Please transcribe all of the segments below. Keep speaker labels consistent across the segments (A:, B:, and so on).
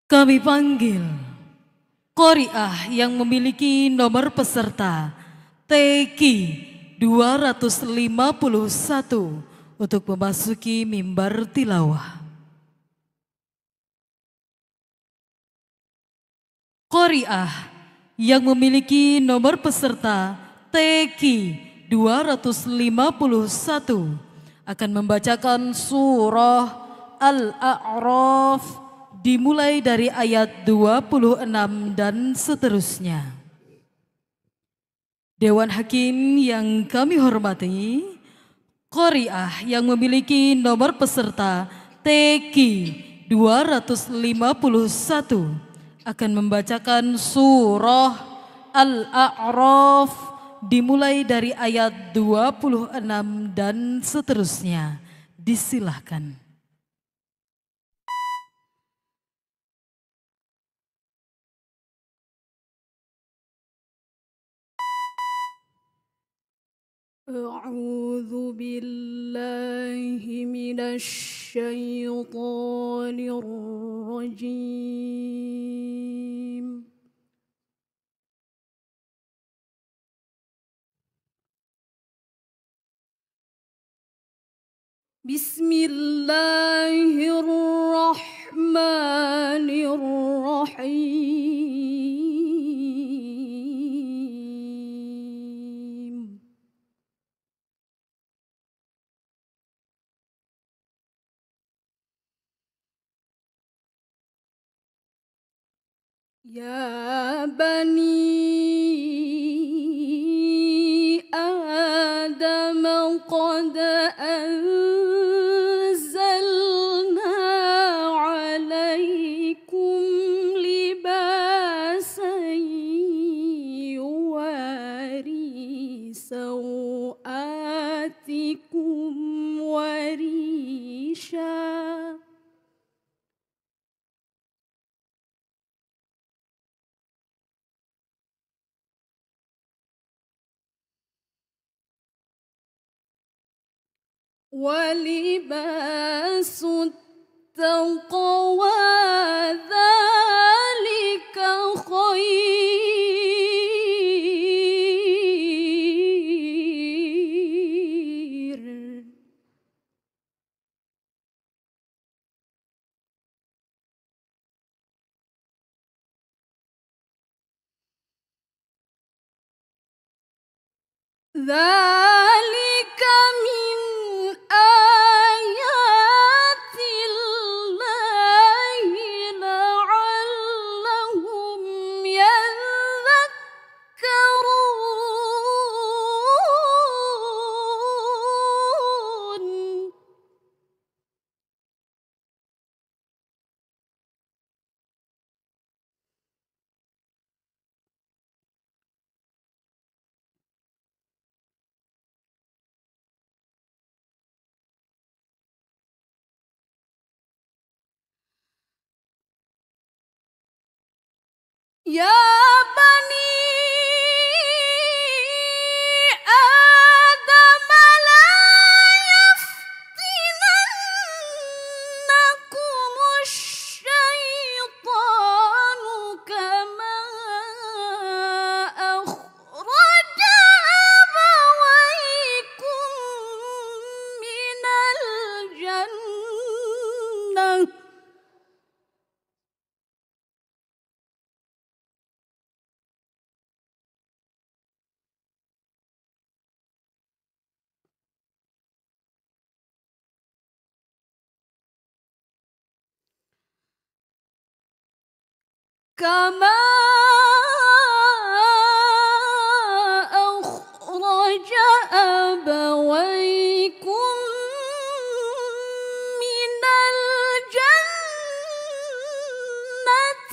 A: Kami panggil Qori'ah yang memiliki nomor peserta TQ 251 untuk memasuki mimbar tilawah. Qori'ah yang memiliki nomor peserta TQ 251 akan membacakan surah Al-A'raf dimulai dari ayat 26 dan seterusnya. Dewan Hakim yang kami hormati, Qori'ah yang memiliki nomor peserta TQ 251 akan membacakan surah Al-A'raf dimulai dari ayat 26 dan seterusnya. Disilahkan.
B: أعوذ بالله من الشيطان الرجيم بسم الله الرحمن الرحيم يا بني آدم قد أنزلنا عليكم لباسا يواري سوآتكم وريشا ولباس التقوى ذلك خير ذلك من آيات الله لعلهم يذكرون يا بني آدم لا يفتننكم الشيطان كما أخرج أبويكم من الجنة كما أخرج أبويكم من الجنة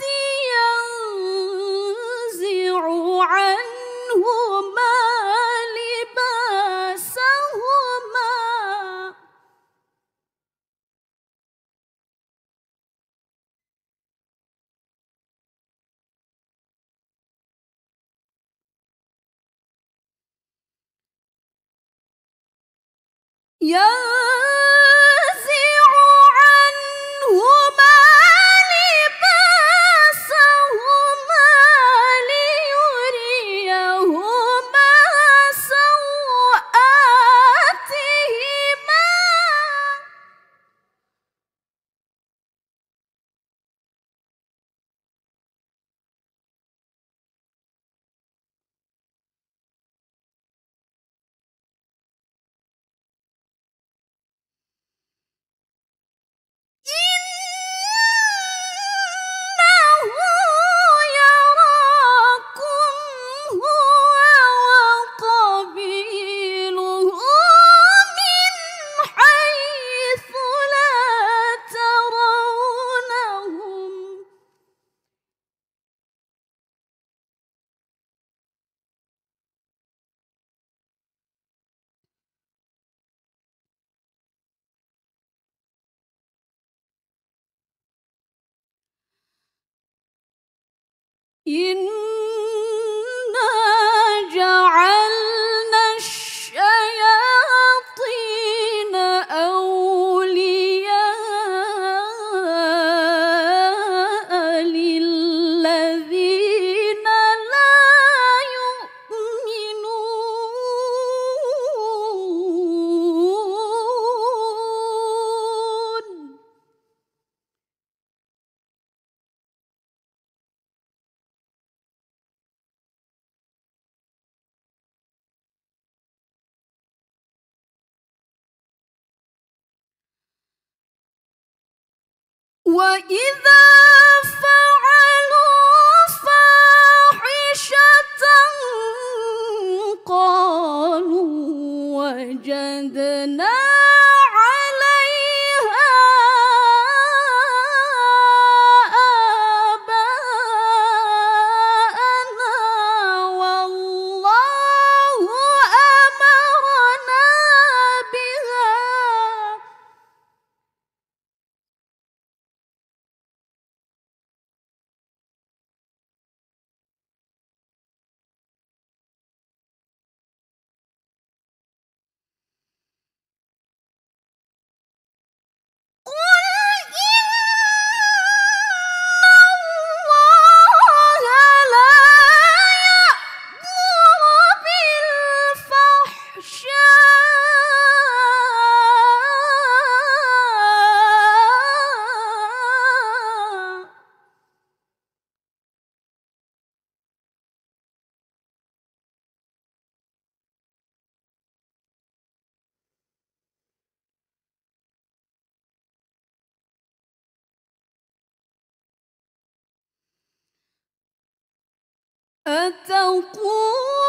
B: ينزع عنهما لباسهما ينزع عنهما لباسهما إنا جعلنا الشياطين أولياء للذين لا يؤمنون وإذا فعلوا فاحشة قالوا وجدنا عليها آباءنا والله أمرنا بها قل إن الله لا يأمر بالفحشاء أتقول